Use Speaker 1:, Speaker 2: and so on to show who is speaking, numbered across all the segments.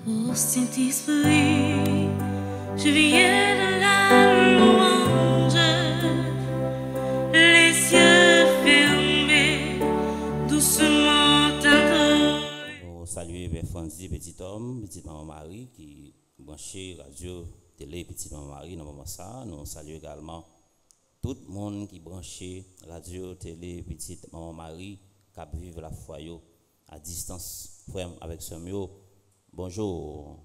Speaker 1: Ô Saint-Esprit, je viens de la louange, les yeux fermés, doucement tantôt.
Speaker 2: Nous saluons Père Franzi, petit homme, petite maman Marie, qui branché radio, télé, petite maman Marie, dans le moment ça. Nous saluons également tout le monde qui branché radio, télé, petite maman Marie, qui vivent la foi à distance, frère avec ce mieux. Bonjour.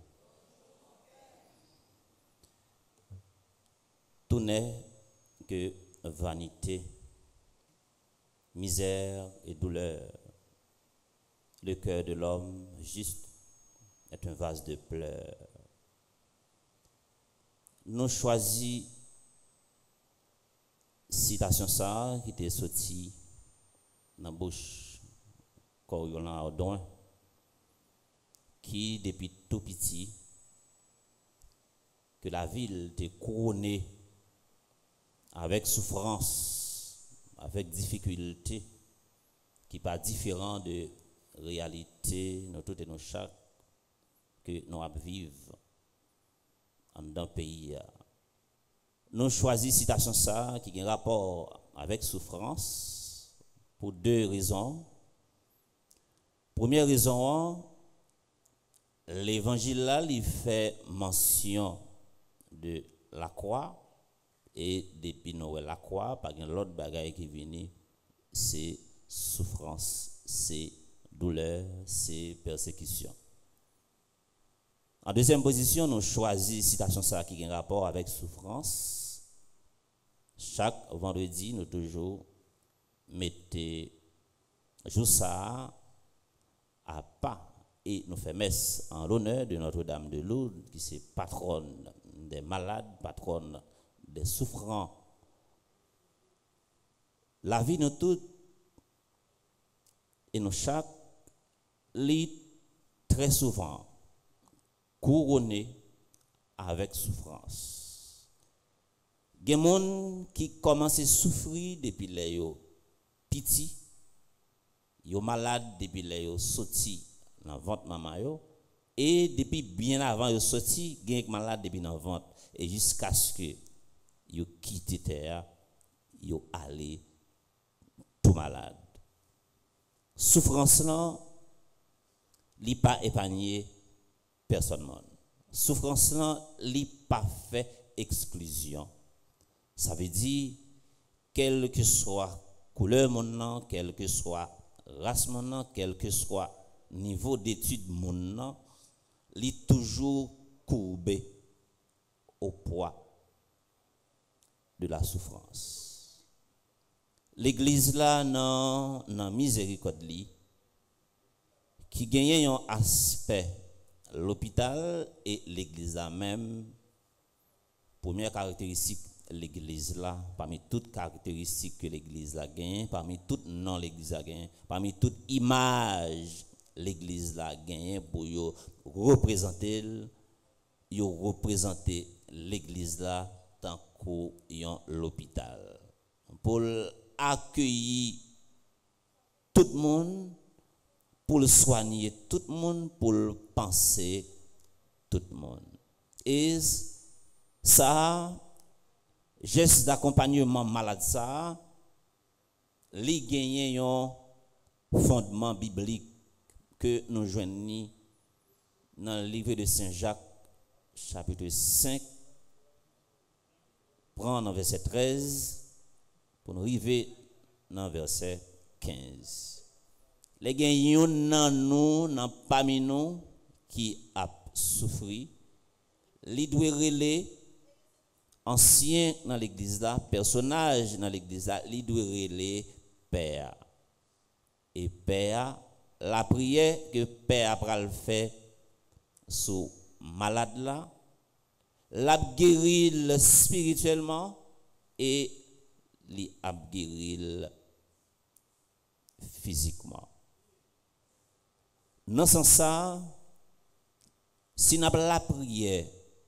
Speaker 2: Tout n'est que vanité, misère et douleur. Le cœur de l'homme juste est un vase de pleurs. Nous choisissons citation ça qui était sortie dans la bouche Coriolan Ardouin, qui depuis tout petit que la ville était couronnée avec souffrance, avec difficulté, qui pas différent de réalité, nous toutes et nos chaque que nous vivons dans le pays. Nous choisissons citation ça qui a un rapport avec souffrance pour deux raisons. Première raison, l'évangile là, il fait mention de la croix et depuis Noël la croix, par l'autre bagaille qui vient, c'est souffrance, c'est douleur, c'est persécution. En deuxième position, nous choisissons citation ça qui a un rapport avec souffrance. Chaque vendredi, nous toujours mettons jour ça à pas et nous faisons messe en l'honneur de Notre-Dame de Lourdes, qui est patronne des malades, patronne des souffrants. La vie nous toutes et nous chaque lit très souvent couronné avec souffrance. Il y a des gens qui commencent à souffrir depuis les petits, ils sont malades depuis les sortis dans le ventre maman, et depuis bien avant ils sortis, ils sont malades depuis dans le ventre, et jusqu'à ce que ils quittent terre, ils allent tout malade. Souffrance là, li pas épargné personne. Souffrance là, li pas fait exclusion. Ça veut dire, quelle que soit couleur mon quelle que soit race mon quel que soit niveau d'étude mon li toujours courbé au poids de la souffrance. L'église là dans miséricorde li qui gagne un aspect l'hôpital et l'église là même. Première caractéristique l'église là, parmi toutes caractéristiques que l'église là gagne, parmi toutes non l'église là gagne, parmi toutes images l'église là gagne pour yo représenter l'église là tant qu'un l'hôpital pour accueillir tout le monde, pour le soigner tout le monde, pour le penser tout le monde. Et ça, geste d'accompagnement malade ça, li gagne un fondement biblique que nous joignons dans le livre de Saint Jacques, chapitre 5, prendre verset 13, pour nous arriver dans verset 15. Les gagnants nan parmi nous qui a souffri, li doit relayer ancien dans l'église là, personnage dans l'église là, li doit relayer père. Et père, la prière que père a le fait sous malade là, l'a guéri spirituellement et li a guéri physiquement. Dans ce sens ça, si nous avons la prière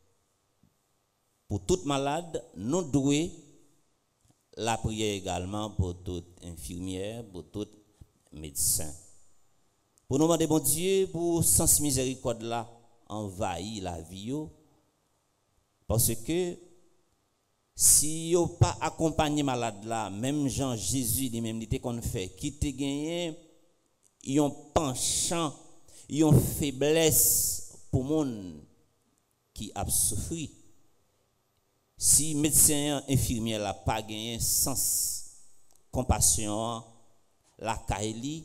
Speaker 2: pour tout malade, nous devons la prière également pour toute infirmière, pour tout médecin. Pour nous demander, bon Dieu, pour sens miséricorde là, envahi la vie yo, parce que si yo pas accompagné malade là, même Jean Jésus lui-même était qu'on fait qui te gagné yon penchant, yon faiblesse pour monde qui a souffert. Si médecin infirmier là pas gagné sens compassion la kaili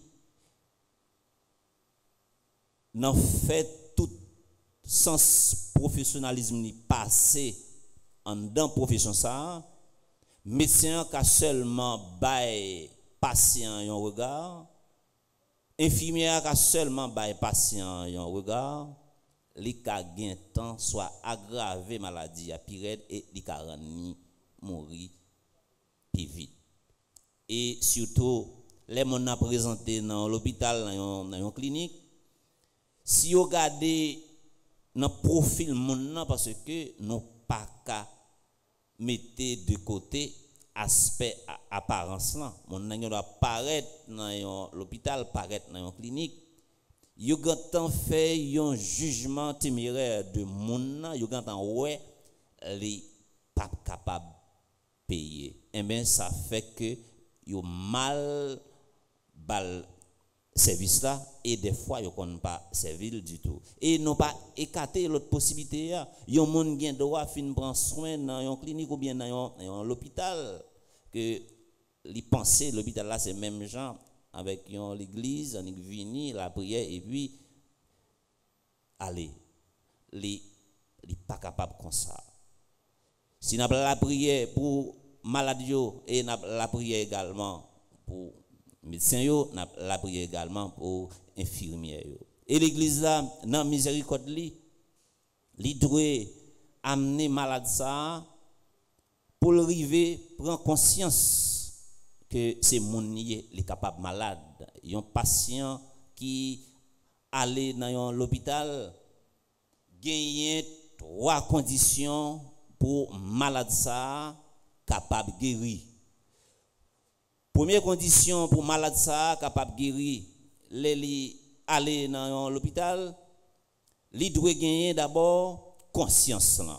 Speaker 2: n'en fait tout sens professionnalisme ni passé en dans profession ça médecin qui seulement bail patient un regard infirmière qui seulement bail patient un regard li ka gen temps soit aggraver maladie à pire et li ka rendre mourir plus vite et surtout les moun a présenté dans l'hôpital dans une clinique si vous regardez dans profil moun parce que nous pas qu'à mettre de côté aspect apparence là moun nan doit paraître dans l'hôpital paraître dans une clinique yo gantan fait un jugement téméraire de moun yo gantan ouais les pas capable payer et bien ça fait que yo mal bal service là et des fois yo connait pas servir du tout et non pas écarter l'autre possibilité ya yon moun gen droit fin prendre soin dans une clinique ou bien dans l'hôpital que li penser l'hôpital là c'est même gens avec l'église on vini la prière et puis allez li pas capable comme ça si n'a la prière pour maladie et n'a la prière également pour médecin yo n'a la prière également pour infirmière yo et l'église là dans miséricorde li doit amener malade ça pour arriver prendre conscience que c'est mon lié les capable malade un patient qui aller dans l'hôpital gagner 3 conditions pour malade ça capable guérir. Première condition pour malade ça capable guérir, les aller dans l'hôpital, il doit gagner d'abord conscience là.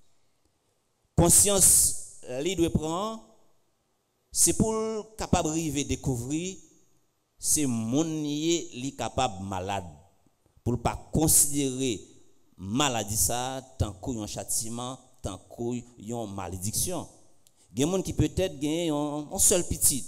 Speaker 2: Conscience il doit prendre c'est pour capable arriver découvrir c'est mon lié li capable malade pour pas considérer maladie ça tant qu'un châtiment tant qu'une malédiction. Il y a des gens qui peut-être gagnent un seul petit.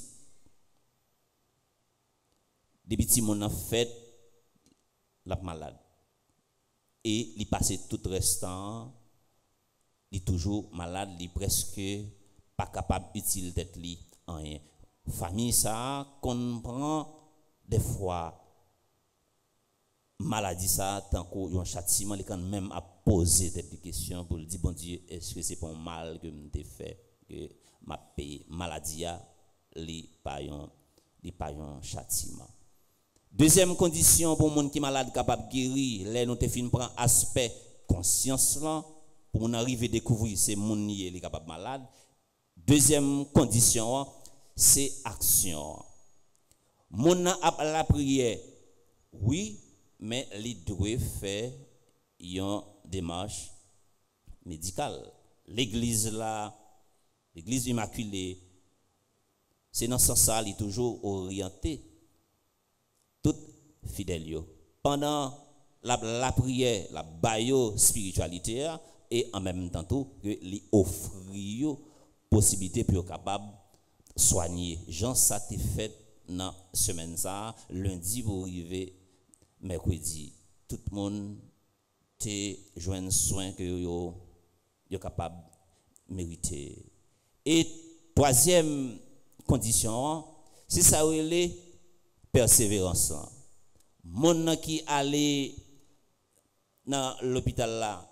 Speaker 2: Des petits gens ont fait la malade. Et il passe tout restant, il est toujours malade, il est presque pas capable d'utiliser tête li en rien. Famille ça comprend des fois maladie ça tant qu'un châtiment, il quand même à poser des questions pour dire bon Dieu, est-ce que c'est pas un mal que m'ai fait que m'a payé maladie a li pas un châtiment. Deuxième condition pour monde qui malade capable guérir, les nous te fin prend aspect conscience là pour on arriver découvrir c'est monde qui est capable malade. Deuxième condition c'est action. Mon a la prière oui, mais il doit faire une démarche médicale. L'église là, l'église immaculée, c'est dans ce sens il est toujours orienté tout fidèle pendant la prière, la baio spiritualité et en même temps tout que lui offrir possibilité pour capable soigner. Jean ça t'est fait dans semaine ça lundi pour arriver mercredi tout le monde te joindre soin que yo capable mériter. Et troisième condition c'est ça relé persévérance. Mon qui allait dans l'hôpital là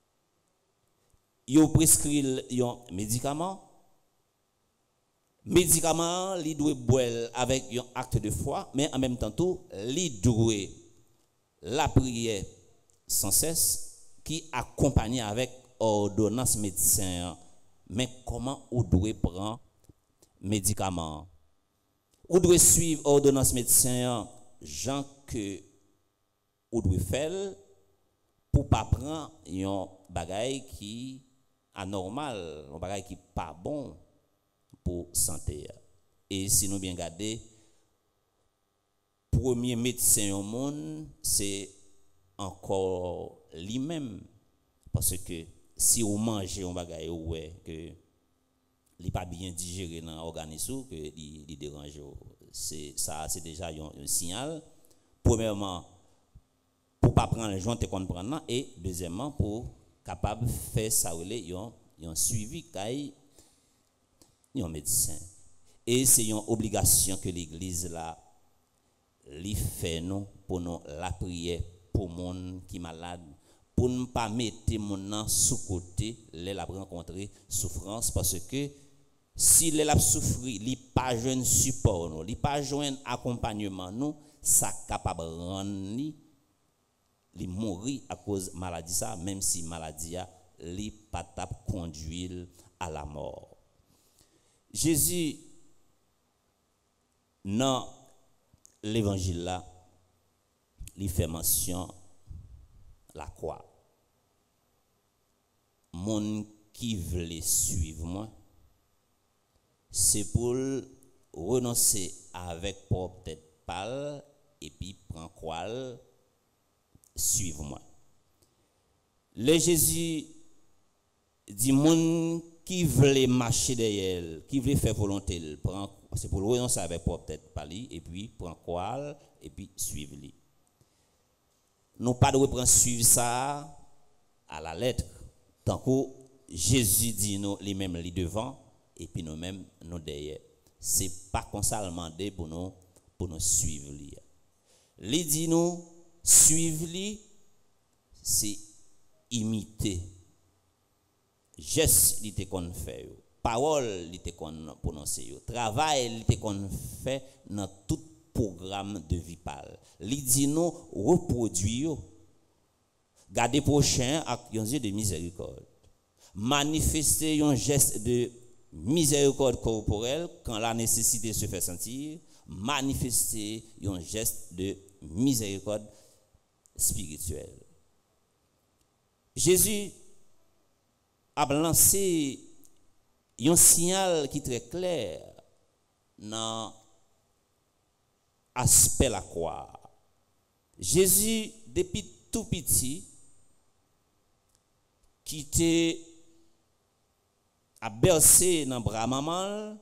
Speaker 2: yo prescrit un médicament il doit boire avec un acte de foi mais en même temps tout il doit la prière sans cesse qui accompagne avec ordonnance médecin mais comment on doit prendre médicament on doit suivre ordonnance médecin gens que on doit faire pour pas prendre un bagage qui anormal, un bagage qui pas bon pour santé. Et si nous bien regarder, premier médecin au monde, c'est encore lui-même. Parce que si vous mangez un bagage ouais que il pas bien digéré dans l'organisme, que il dérange, c'est ça, c'est déjà un signal. Premièrement, pour pas prendre les gens te comprendre, et deuxièmement pour capable faire ça un suivi caille un médecin. Et c'est une obligation que l'église là li fait nous pour nous la prière pour monde qui malade, pour ne pas mettre mon sous côté les la rencontrer souffrance, parce que si les la souffri, li pas joindre support nous, li pas joindre accompagnement nous, ça capable rendre li mourir à cause maladie ça, même si maladie a li pas tap conduire à la mort. Jésus dans l'évangile là, il fait mention la croix. Mon qui veut suivre moi, c'est pour renoncer avec propre tête pâle et puis prendre croix, suivre moi. Le Jésus dit mon qui veut marcher derrière, qui veut faire volonté, c'est pour renoncer avec propre tête pâle et puis prendre croix et puis suivre lui. Nous pas de reprendre suivre ça à la lettre, tant que Jésus dit nous les mêmes les devant et puis nous mêmes nous derrière. C'est pas qu'on ça demandé pour nous suivre lui. Lui dit nous suivre lui, c'est imiter. Geste li te kon fait, parole li te kon prononcer, travail li te kon fait dans tout programme de vie pâle. Li dit nous reproduire, garder prochain avec un yeux de miséricorde, manifester un geste de miséricorde corporelle quand la nécessité se fait sentir, manifester un geste de miséricorde spirituelle. Jésus a lancé un signal qui est très clair dans l'aspect de la croix. Jésus, depuis tout petit, qui était à bercer dans le bras maman,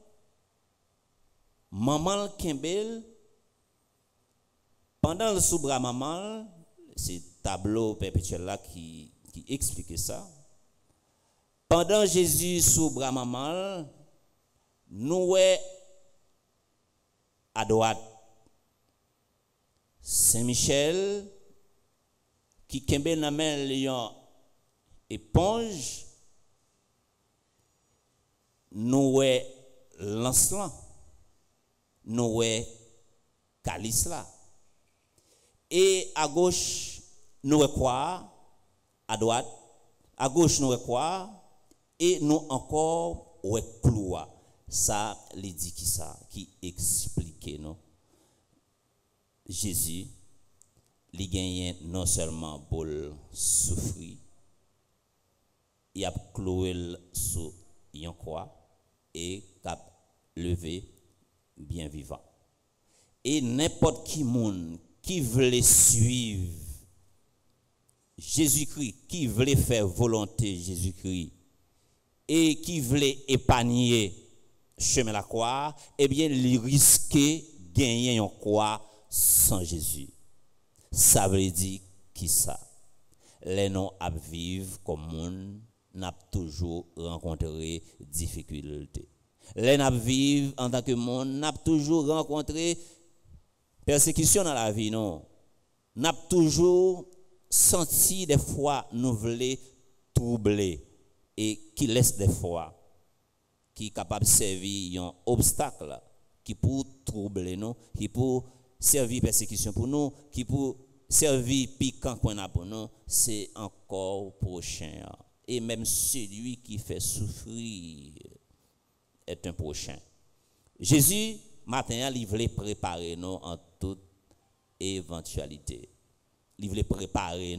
Speaker 2: maman Kimbel, pendant le sous-bras maman, c'est tableau perpétuel là qui explique ça. Pendant Jésus sous bras maman, nous à droite Saint-Michel qui kembe dans main lion éponge, nous Lancelot, nous calice là. Et à gauche nous quoi? À droite, à gauche nous quoi? Et nous encore cloua. Ça les dit qui ça qui explique nous. Jésus li gagne non seulement pour souffrir, il a cloué sur une croix et cap levé bien vivant. Et n'importe qui monde qui veut suivre Jésus-Christ, qui veut faire volonté Jésus-Christ et qui veut épargner chemin la croix, eh bien, il risque gagner une croix sans Jésus. Ça veut dire qui ça? Les noms à vivre comme monde n'a toujours rencontré difficulté. Les n'a vivre en tant que monde n'a toujours rencontré persécution dans la vie, non? N'a toujours senti des fois nous voulons troubler et qui laisse des fois qui est capable de servir un obstacle qui pour troubler nous, qui pour servir persécution pour nous, qui pour servir piquant qu'on a pour nous, c'est encore prochain. Et même celui qui fait souffrir est un prochain. Jésus, matin, il voulait préparer nous en toute éventualité. Il voulait préparer nous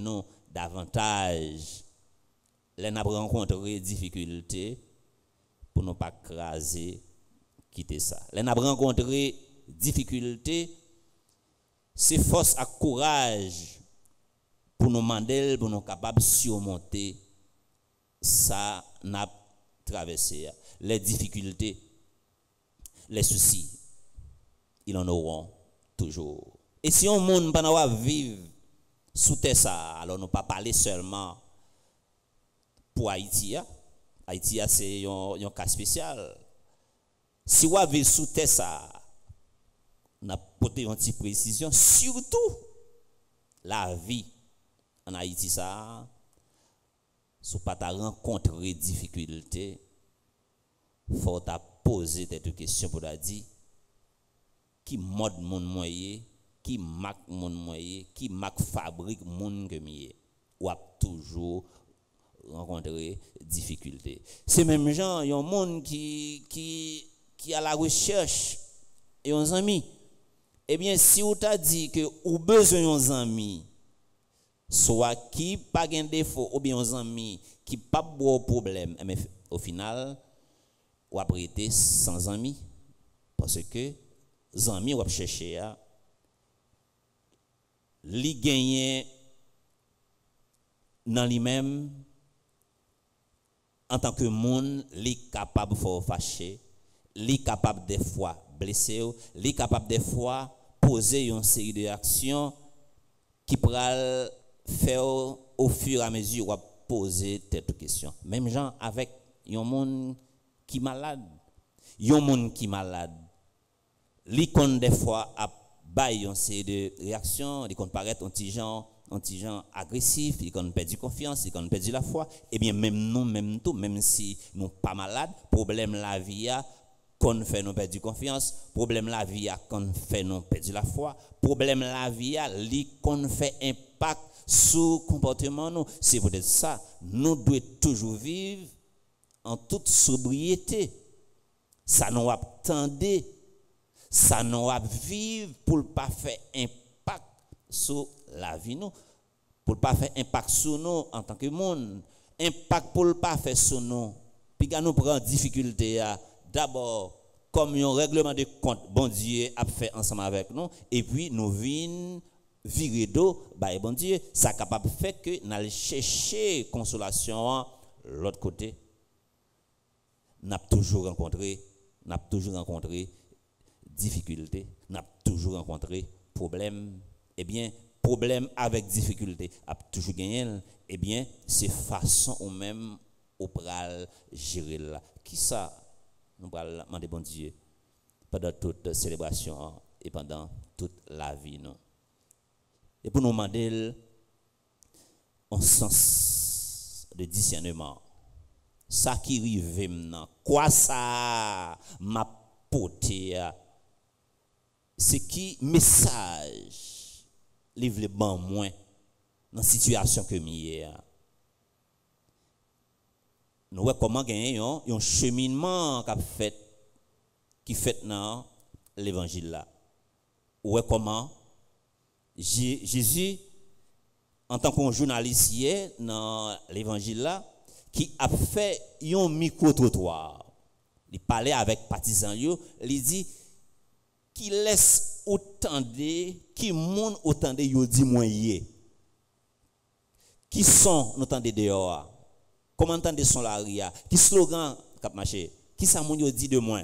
Speaker 2: davantage. Les n'a rencontré difficultés pour ne pas craser, quitter ça. Les n'a rencontré difficultés, c'est force et courage pour nous demander, pour nous capables de surmonter ça n'a traversé. Les difficultés, les soucis, ils en auront toujours. Et si on monde pas vivre sous terre ça, alors nous pas parler seulement pour Haïti. Haïti c'est un cas spécial. Si on vivre sous terre ça, on a porté une petite précision, surtout la vie en Haïti ça, si pas ta rencontrer difficulté, faut ta poser des questions pour la dire qui mode mon moyen, qui marque mon moyen, qui marque fabrique mon que mieux, ou a toujours rencontrer difficulté. C'est même gens, il y a un monde qui a la recherche et un ami. Eh bien, si on t'a dit que ou besoin d'un ami, soit qui pas gain défaut ou bien un ami qui pas beau problème, mais au final ou après été sans ami parce que amis ou chercher à li gagner dans lui-même en tant que monde, li capable de fâcher, li capable des fois blesser, li capable des fois poser une série de actions qui pral faire au fur et à mesure ou poser telle question. Même gens avec un monde qui malade, un monde qui malade, li kon des fois a bail une série de réactions, li kon paraître un petit gens agressif, il qu'on perd confiance, il qu'on perd la foi, et bien même nous, même tout, même si nous pas malades, problème la vie a qu'on fait nous perdre confiance, problème la vie a qu'on fait nous perdre la foi, problème la vie a li qu'on fait impact sur comportement nous. C'est peut-être ça, nous devons toujours vivre en toute sobriété. Ça nous attendait, ça nous vivre pour ne pas faire impact sur la vie nous, pour ne pas faire impact sur nous en tant que monde, impact pour ne pas faire sur nous. Puis quand nous prenons difficulté d'abord comme un règlement de compte bon Dieu a fait ensemble avec nous et puis nous venons virer d'eau bah bon Dieu ça capable de faire que nous allons chercher consolation l'autre côté. N'a toujours rencontré difficulté, n'a toujours rencontré problème. Eh bien problème avec difficulté a toujours gagné. Eh bien c'est façon ou même au pral gérer là. Qui ça nous pral demander bon Dieu pendant toute célébration et pendant toute la vie nous. Et pour nous demander un sens de discernement. Ça qui rive maintenant, quoi ça m'a porté, c'est qui message livre le ban moins dans situation que m'y nous voyons comment gagner un cheminement qui fait dans l'évangile là. Ouais comment Jésus en tant que journaliste hier dans l'évangile là qui a fait un micro-trottoir. Il parlait avec partisans, il dit qui laisse autant de, qui monde autant de, il dit moins yé. Qui sont autant de dehors? Comment entendez son la ria? Qui slogan cap marché? Qui ça moun yo dit de moins?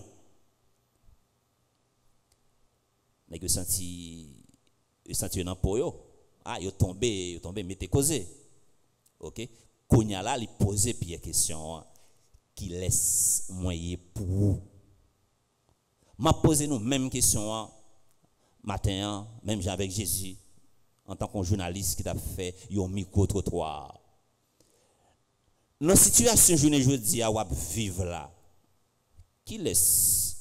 Speaker 2: Mais que senti dans po yo. Ah, yo tombé, mettez causé. OK? Kounya là, il poser pierre question qui laisse moyen pour vous. M'a posé nous même question matin, même avec Jésus en tant que journaliste qui a fait un micro trottoir. Dans la situation journée jeudi à vivre là, qui laisse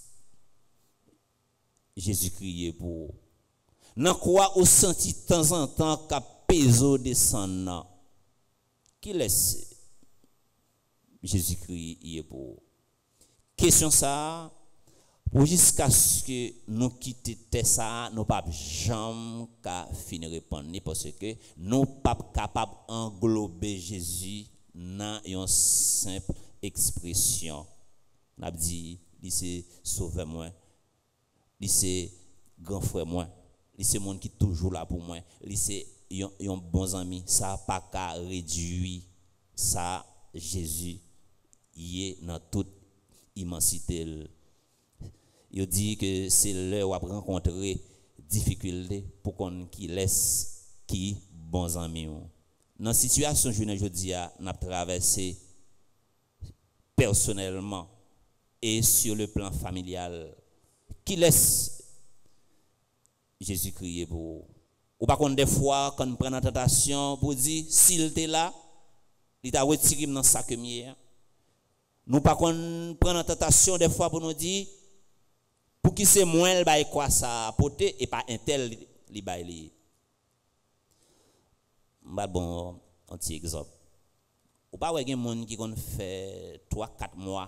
Speaker 2: Jésus crier pour dans quoi au senti de temps en temps qu'a peso descendre qui laisse Jésus crier pour question ça Pour jusqu'à ce que nous quittions ça, nous ne pouvons jamais finir de répondre, parce que nous ne sommes pas capables d'englober Jésus dans une simple expression. On a dit, c'est sauver moi, c'est grand frère moi, c'est monde qui est toujours là pour moi, c'est un bon ami. Ça n'a pas qu'à réduire ça, Jésus, il est dans toute immensité. Il dit que c'est l'heure où on rencontrer difficulté pour qu'on qui laisse qui bons amis. Dans la situation que je dis, on a traversé personnellement et sur le plan familial. Qui laisse Jésus crier pour vous? Ou par contre, des fois, quand on prend la tentation pour dire, s'il était là, il t'a retiré dans sa quemière. Nous par contre, prend la tentation des fois pour nous dire, pour qui c'est moins elle bail quoi ça apporter et pas un tel li bail. Bon un petit exemple. Ou pas ouais gen monde qui kon fait 3-4 mois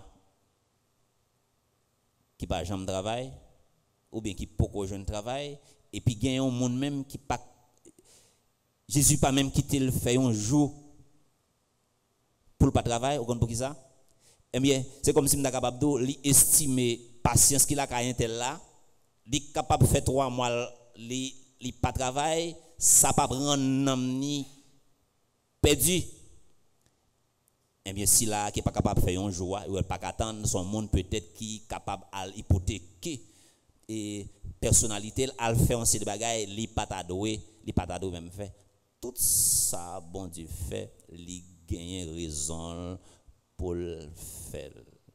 Speaker 2: qui pas jamais travail ou bien qui poko jeune travail et puis gen un monde même qui pas Jésus pas même quitté le fait un jour pour pas travail ou kon pour qui ça? Eh bien, c'est comme si m'ta capable de estimer patience qu'il a qu'à tel là, il capable de faire 3 mois li pas travail, ça pas rendre ni perdu. Eh bien si là qui est pas capable de faire un jour ou pas attendre son monde peut-être qui capable à hypothéquer et personnalité à le faire en ces bagages li pas t'adoué même fait. Tout ça bon Dieu fait, li gagne raison pour le faire.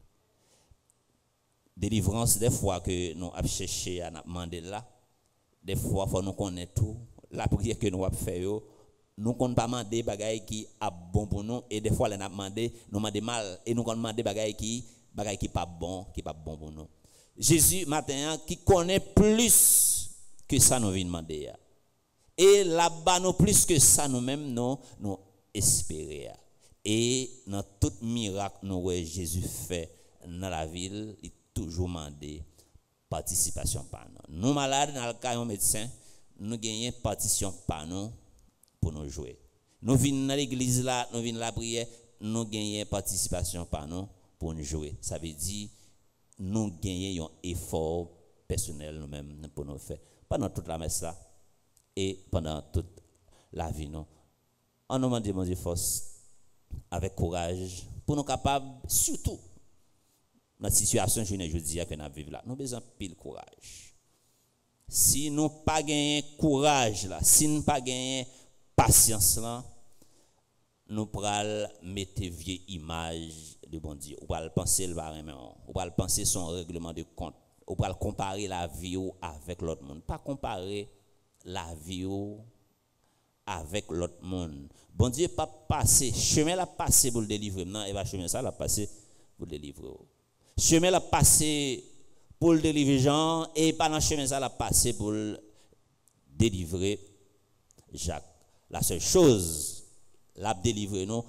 Speaker 2: Délivrance, des fois que nous avons cherché à demander là, des fois, il faut nous connaître tout. La prière que nous avons fait, nous ne pouvons pas demander des choses qui sont bon pour nous. Et des fois, nous demandons mal. Et nous demandons des choses qui ne sont pas bon pour nous. Jésus, maintenant, qui connaît plus que ça, nous venons demander. Et là-bas, nous plus que ça, nous-mêmes, nous espérons. Et dans tout miracle, nous Jésus fait dans la ville, il toujours demandé participation par nous. Nous malades dans le cas d'un médecin, nous gagnons participation par nous pour nous jouer. Nous venons dans l'église là, nous venons la prière, nous gagnons participation par nous pour nous jouer. Ça veut dire nous gagnons un effort personnel nous-mêmes pour nous faire pendant toute la messe là et pendant toute la vie nous. On nous demande mon Dieu force avec courage pour nous capables surtout dans la situation que je dis que nous vivons là, nous avons besoin de pile courage. Si nous n'avons pas gagné courage là, si nous n'avons pas gagné patience là, nous pourrons mettre vieille image de bon Dieu. Ou pourrons penser le barème, ou pourrons penser son règlement de compte, ou pourrons comparer la vie avec l'autre monde. Pas comparer la vie avec l'autre monde. Bon Dieu pas passer, chemin la passer pour le délivrer. Non, et va chemin ça la passer pour le délivrer. Chemin la passer pour le délivrer Jean et pas dans chemin ça la passer pour délivrer Jacques. La seule chose l'a délivrer nous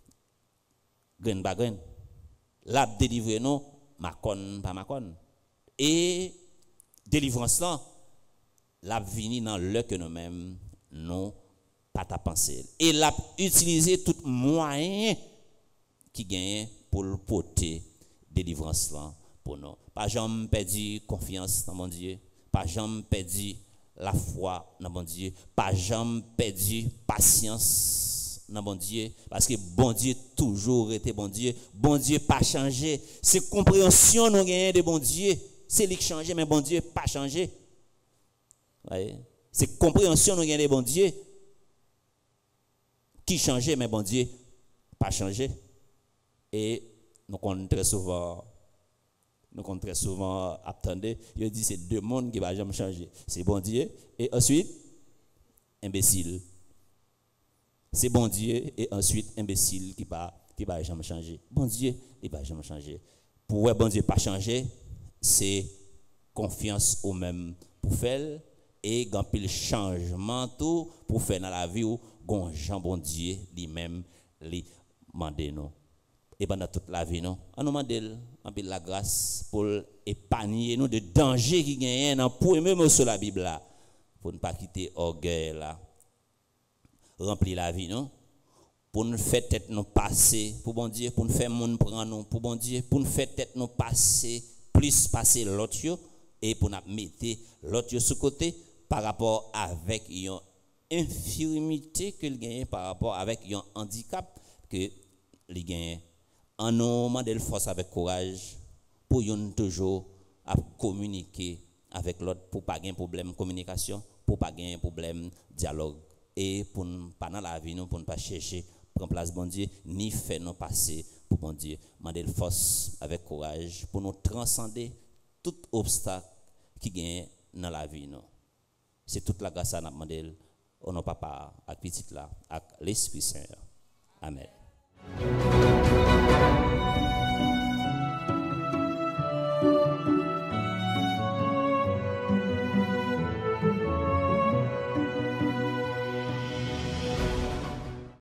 Speaker 2: grain par grain. L'a délivrer nous macon par macon. Et délivrance là l'a vini dans le que nous-mêmes nous pas ta pensée. Et l'a utiliser tout moyen qui gagne pour le porter délivrance là pour nous. Pas jamais perdu confiance dans mon Dieu, pas jamais perdu la foi dans mon Dieu, pas jamais perdu patience dans mon Dieu, parce que bon Dieu toujours été bon Dieu pas changé. C'est compréhension nous gagne de bon Dieu, c'est lui qui change mais bon Dieu pas changé. Voyez? C'est compréhension nous gagne de bon Dieu qui changeait mais bon Dieu pas changé. Et nous comptons très souvent attendez, il dit c'est deux mondes qui va jamais changer. C'est bon Dieu et ensuite imbécile. C'est bon Dieu et ensuite imbécile qui va jamais changer. Bon Dieu, il va jamais changer. Pour bon Dieu pas changer, c'est confiance au même pour faire et grand pile changement tout pour faire dans la vie où gon Jean bon Dieu lui-même lui mandé nous. et pendant toute la vie, non? On nous demande en pile la grâce pour épargner nous de dangers qui gagnent dans pour même sur la Bible là, pour ne pas quitter orgueil là. Remplir la vie, non? Pour nous faire tête nous passer, pour bon Dieu, pour nous faire monde prendre nous, pour bon Dieu, pour nous faire tête nous passer, plus passer l'autre et pour nous mettre l'autre sur côté par rapport avec une infirmité que il gagne par rapport avec un handicap que il gagne. En nous demandant force avec courage pour nous toujours à communiquer avec l'autre pour pas gagner problème communication, pour pas gagner problème dialogue et pour pas dans la vie nous pour ne pas chercher prendre place bon Dieu ni faire nous passer pour bon Dieu. Demander force avec courage pour nous transcender tout obstacle qui gagne dans la vie nous. C'est toute la grâce à nous demander au nom papa à petit là avec l'Esprit Saint. Amen.